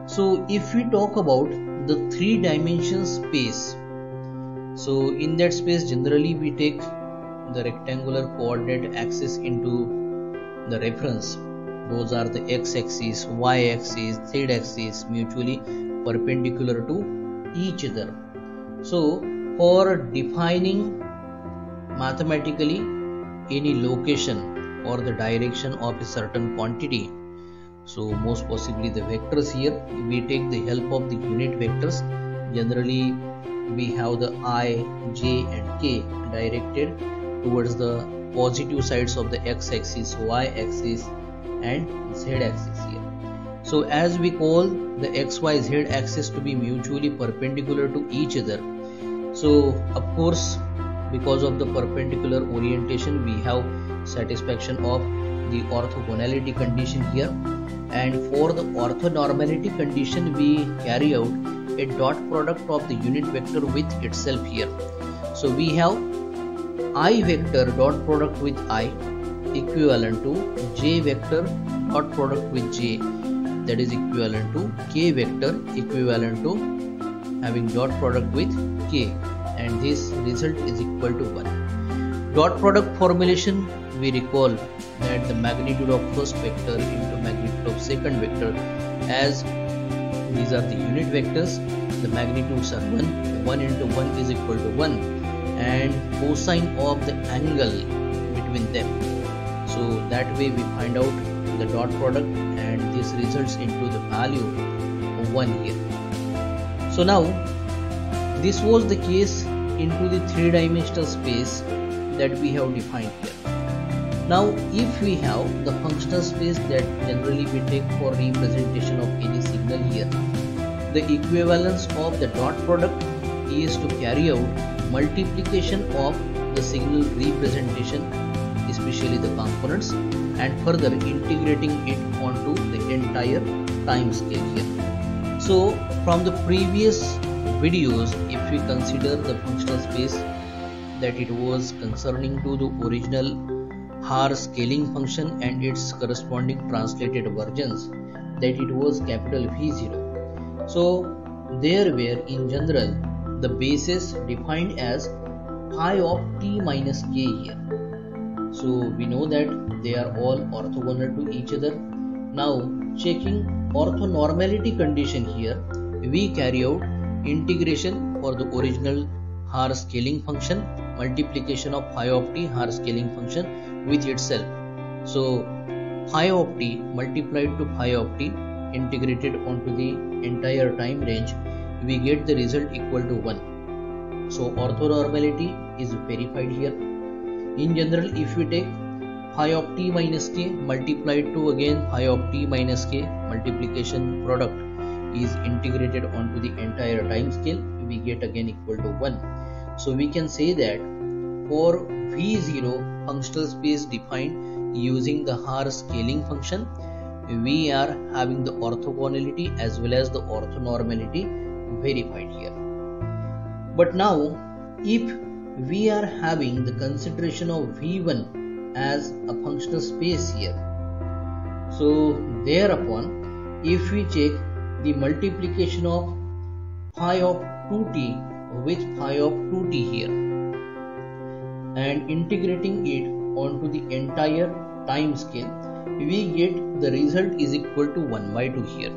So if we talk about the three dimension space, so in that space generally we take the rectangular coordinate axis into the reference. Those are the x-axis, y-axis, z-axis, mutually perpendicular to each other. So for defining mathematically any location or the direction of a certain quantity, so most possibly the vectors here, we take the help of the unit vectors. Generally we have the I, J and K directed towards the positive sides of the x-axis, y-axis and z-axis here. So as we call the x, y, z axis to be mutually perpendicular to each other, so of course because of the perpendicular orientation we have satisfaction of the orthogonality condition here, and for the orthonormality condition we carry out a dot product of the unit vector with itself here. So we have I vector dot product with I equivalent to j vector dot product with j, that is equivalent to k vector equivalent to having dot product with k, and this result is equal to 1. Dot product formulation, we recall that the magnitude of first vector into magnitude of second vector, as these are the unit vectors, the magnitudes are 1 into 1 is equal to 1, and cosine of the angle between them. So that way we find out the dot product, and this results into the value of 1 here. So now this was the case into the three-dimensional space that we have defined here. Now if we have the functional space that generally we take for representation of any signal here, the equivalence of the dot product is to carry out multiplication of the signal representation, especially the components, and further integrating it onto the entire time scale here. So from the previous videos, if we consider the functional space that it was concerning to the original Haar scaling function and its corresponding translated versions, that it was capital V0. So there were in general the bases defined as phi of t minus k here. So we know that they are all orthogonal to each other. Now checking orthonormality condition here, we carry out integration for the original Haar scaling function, multiplication of phi of t Haar scaling function with itself. So phi of t multiplied to phi of t integrated onto the entire time range, we get the result equal to 1. So orthonormality is verified here. In general, if we take phi of t minus k multiplied to again phi of t minus k, multiplication product is integrated onto the entire time scale, we get again equal to 1. So we can say that for V0 functional space defined using the Haar scaling function, we are having the orthogonality as well as the orthonormality verified here. But now if we are having the consideration of V1 as a functional space here, so thereupon if we check the multiplication of phi of 2t with phi of 2t here and integrating it onto the entire time scale, we get the result is equal to 1 by 2 here.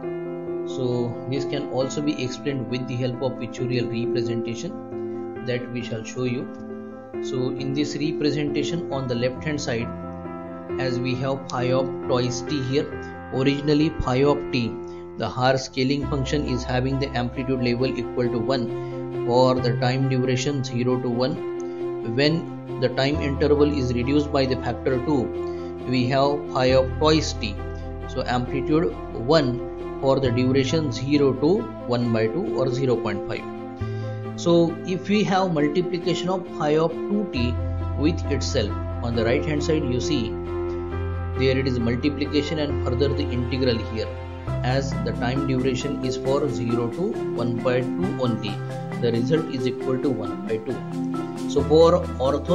So this can also be explained with the help of pictorial representation that we shall show you. So in this representation on the left hand side, as we have phi of twice t here, originally phi of t, the Haar scaling function is having the amplitude level equal to 1 for the time duration 0 to 1. When the time interval is reduced by the factor 2, we have phi of twice t, so amplitude 1 for the duration 0 to 1 by 2 or 0.5. So if we have multiplication of phi of 2t with itself, on the right hand side you see there it is multiplication and further the integral here, as the time duration is for 0 to 1 by 2 only, the result is equal to 1 by 2. So for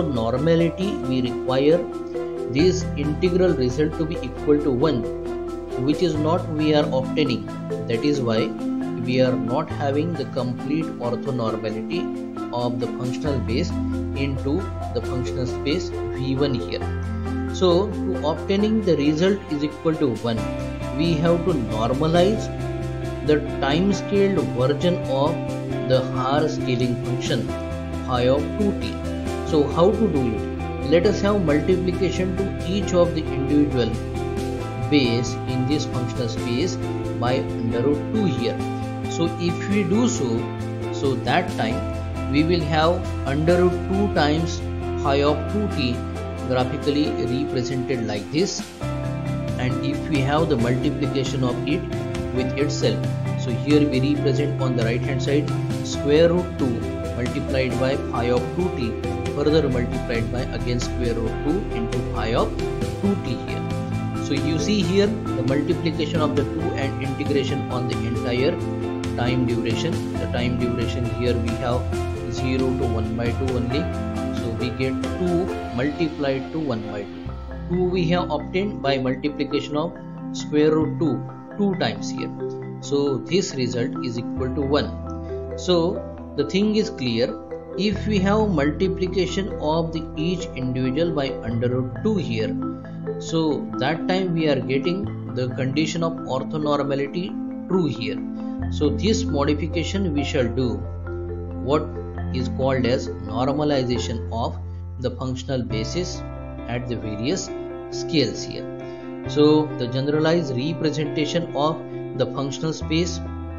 orthonormality we require this integral result to be equal to 1 which is not we are obtaining. That is why we are not having the complete orthonormality of the functional base into the functional space V1 here. So to obtaining the result is equal to 1, we have to normalize the time scaled version of the Haar scaling function phi of 2t. So how to do it? Let us have multiplication to each of the individual base in this functional space by under root 2 here. So if we do so that time we will have under root 2 times phi of 2t graphically represented like this, and if we have the multiplication of it with itself, so here we represent on the right hand side square root 2 multiplied by phi of 2t further multiplied by again square root 2 into phi of 2t here. So you see here the multiplication of the 2 and integration on the entire time duration. The time duration here we have 0 to 1 by 2 only. So we get 2 multiplied to 1 by 2. 2 we have obtained by multiplication of square root 2 times here. So this result is equal to 1. So the thing is clear. If we have multiplication of the each individual by under root 2 here, so that time we are getting the condition of orthonormality true here. So this modification we shall do what is called as normalization of the functional basis at the various scales here. So the generalized representation of the functional space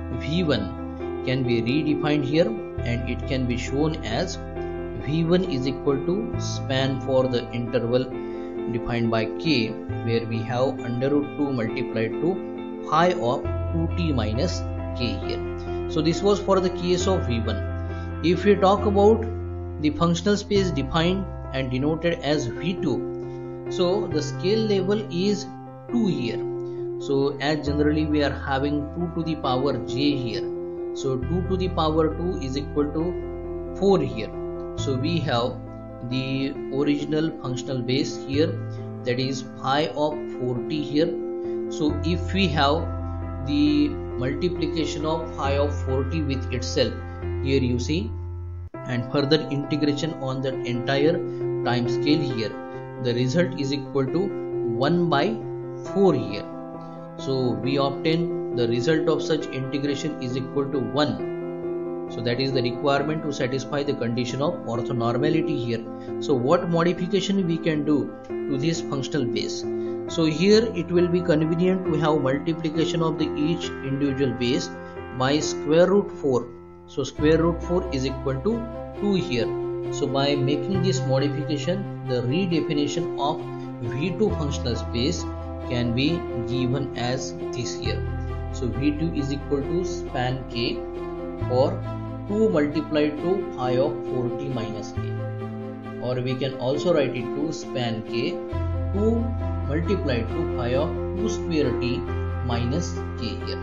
V1 can be redefined here, and it can be shown as V1 is equal to span for the interval defined by k, where we have under root 2 multiplied to phi of 2t minus k here. So this was for the case of V1. If we talk about the functional space defined and denoted as V2, so the scale level is 2 here. So as generally we are having 2 to the power j here, so 2 to the power 2 is equal to 4 here. So we have the original functional base here, that is phi of 4t here. So if we have the multiplication of phi of 4t with itself, here you see, and further integration on the entire time scale here, the result is equal to 1 by 4 here. So we obtain the result of such integration is equal to 1. So that is the requirement to satisfy the condition of orthonormality here. So what modification we can do to this functional base? So here it will be convenient to have multiplication of the each individual base by square root 4. So square root 4 is equal to 2 here. So by making this modification, the redefinition of V2 functional space can be given as this here. So V2 is equal to span k or 2 multiplied to phi of 4t minus k, or we can also write it to span k 2 multiplied to phi of 2 square t minus k here.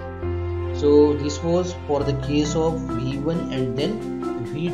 So this was for the case of V1 and then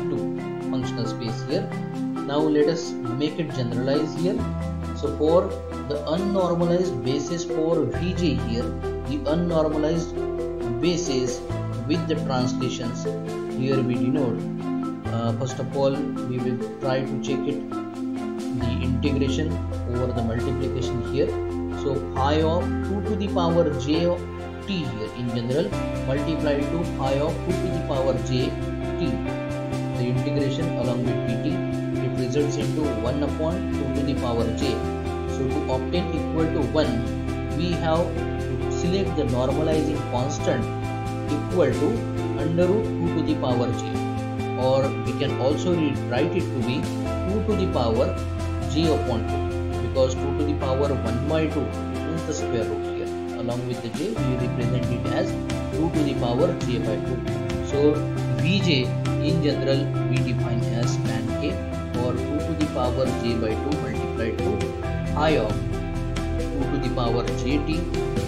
V2 functional space here. Now let us make it generalized here. So for the unnormalized basis for Vj here, the unnormalized basis with the translations, here we denote, first of all we will try to check it, the integration over the multiplication here. So phi of 2 to the power j of t here in general multiplied to phi of 2 to the power j t, the integration along with dt, it results into 1 upon 2 to the power j. So to obtain equal to 1, we have to select the normalizing constant equal to under root 2 to the power j, or we can also write it to be 2 to the power j upon 2, because 2 to the power 1 by 2 is the square root here. Along with the j, we represent it as 2 to the power j by 2. So Vj in general we define as span k or 2 to the power j by 2 multiplied to phi of 2 to the power jt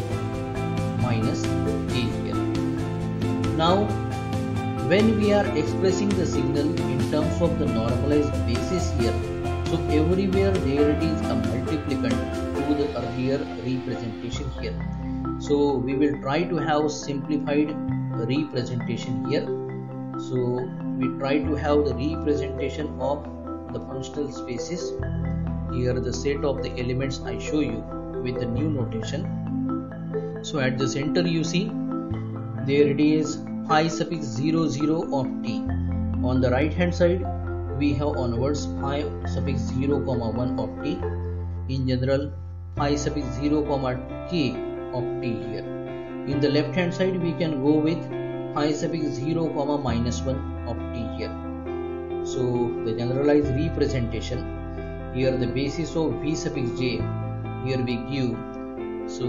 minus k here. Now when we are expressing the signal in terms of the normalized basis here, so everywhere there it is a multiplicand to the earlier representation here. So we will try to have simplified representation here. So we try to have the representation of the functional spaces. Here the set of the elements I show you with the new notation. So at the center you see there it is phi suffix 0 0 of t. On the right hand side we have onwards phi suffix 0 comma 1 of t. In general phi suffix 0 comma k of t here. In the left hand side we can go with phi suffix 0 comma minus 1 of t here. So the generalized representation here, the basis of v suffix j here we give, so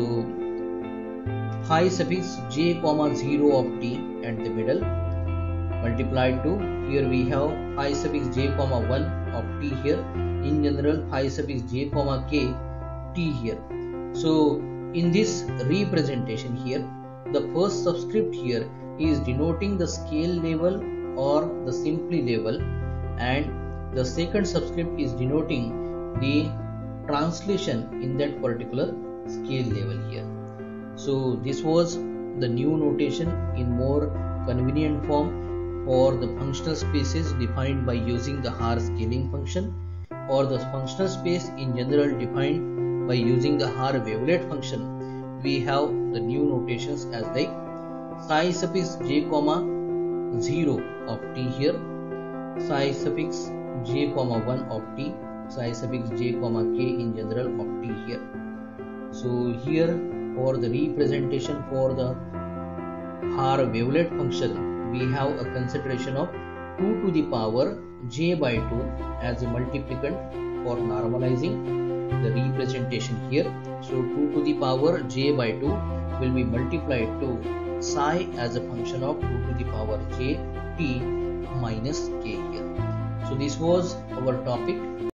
phi suffix j comma 0 of t at the middle multiplied to, here we have phi suffix j comma 1 of t here. In general phi suffix j comma k t here. So in this representation here, the first subscript here is denoting the scale level or the simply level, and the second subscript is denoting the translation in that particular scale level here. So this was the new notation in more convenient form for the functional spaces defined by using the Haar scaling function, or the functional space in general defined by using the Haar wavelet function. We have the new notations as like psi suffix j comma 0 of t here, psi suffix j comma 1 of t, psi suffix j comma k in general of t here. So here for the representation for the Haar wavelet function, we have a consideration of 2 to the power j by 2 as a multiplicand for normalizing the representation here. So 2 to the power j by 2 will be multiplied to psi as a function of 2 to the power j t minus k here. So this was our topic.